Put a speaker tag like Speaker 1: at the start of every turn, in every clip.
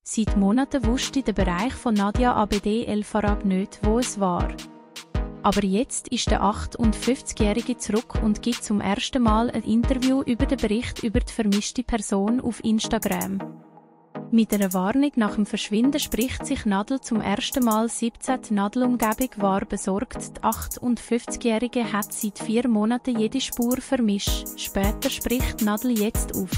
Speaker 1: Seit Monaten wusste der Bereich von Nadia Abedeh El Farag nicht, wo es war. Aber jetzt ist der 58-Jährige zurück und gibt zum ersten Mal ein Interview über den Bericht über die vermisste Person auf Instagram. Mit einer Warnung nach dem Verschwinden spricht sich Nadel zum ersten Mal. 17. Nadel-Umgebung war besorgt. Die 58-Jährige hat seit 4 Monaten jede Spur vermischt. Später spricht Nadel jetzt auf.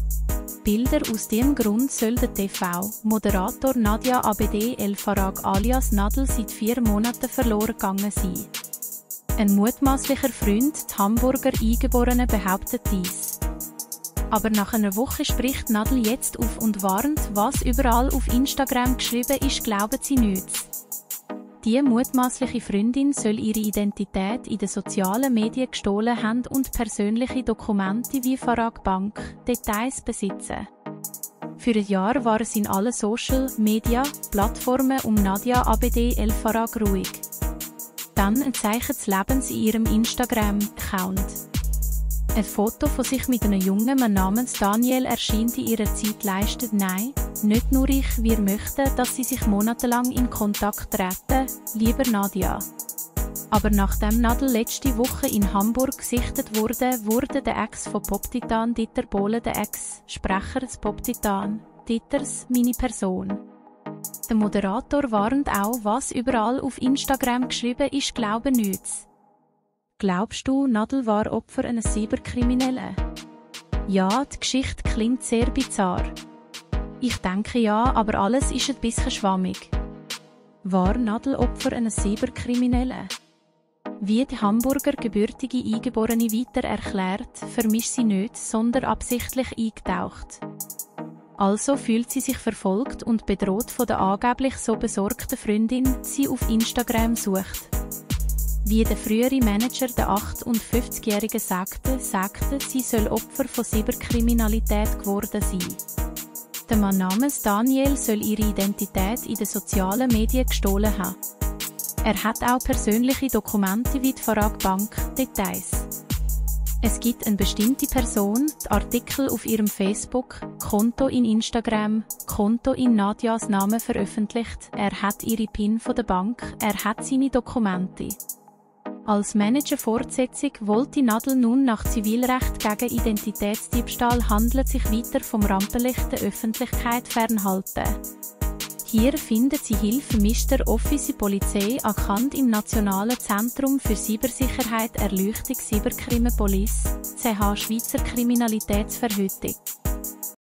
Speaker 1: Bilder aus diesem Grund soll der TV-Moderator Nadia Abedeh El Farag alias Nadel seit 4 Monaten verloren gegangen sein. Ein mutmaßlicher Freund, die Hamburger Eingeborene, behauptet dies. Aber nach einer Woche spricht Nadel jetzt auf und warnt, was überall auf Instagram geschrieben ist, glauben sie nichts. Die mutmaßliche Freundin soll ihre Identität in den sozialen Medien gestohlen haben und persönliche Dokumente wie Farag Bank Details besitzen. Für ein Jahr war es in allen Social-Media-Plattformen um Nadia Abedeh El Farag ruhig. Dann ein Zeichen des Lebens in ihrem Instagram-Account. Ein Foto von sich mit einem jungen Mann namens Daniel erscheint in ihrer Zeitleiste. Nein, nicht nur ich, wir möchten, dass sie sich monatelang in Kontakt treten, lieber Nadia. Aber nachdem Nadel letzte Woche in Hamburg gesichtet wurde der Ex von Pop-Titan Dieter Bohlen, der Ex-Sprecher des Pop-Titan Dieters, meine Person. Der Moderator warnt auch, was überall auf Instagram geschrieben ist, glaube nichts. Glaubst du, Nadel war Opfer eines Cyberkriminellen? Ja, die Geschichte klingt sehr bizarr. Ich denke ja, aber alles ist ein bisschen schwammig. War Nadel Opfer eines Cyberkriminellen? Wie die Hamburger gebürtige Eingeborene weiter erklärt, vermischt sie nicht, sondern absichtlich eingetaucht. Also fühlt sie sich verfolgt und bedroht von der angeblich so besorgten Freundin, die sie auf Instagram sucht. Wie der frühere Manager der 58-Jährigen sagte, sie soll Opfer von Cyberkriminalität geworden sein. Der Mann namens Daniel soll ihre Identität in den sozialen Medien gestohlen haben. Er hat auch persönliche Dokumente wie die Farag Bank Details. Es gibt eine bestimmte Person, die Artikel auf ihrem Facebook, Konto in Instagram, Konto in Nadias Namen veröffentlicht, er hat ihre PIN von der Bank, er hat seine Dokumente. Als Manager-Fortsetzung wollte Nadel nun nach Zivilrecht gegen Identitätsdiebstahl handelt sich weiter vom Rampenlicht der Öffentlichkeit fernhalten. Hier findet sie Hilfe Mr. Office Polizei erkannt im Nationalen Zentrum für Cybersicherheit Erleuchtung Cyberkrime Police, CH Schweizer Kriminalitätsverhütung.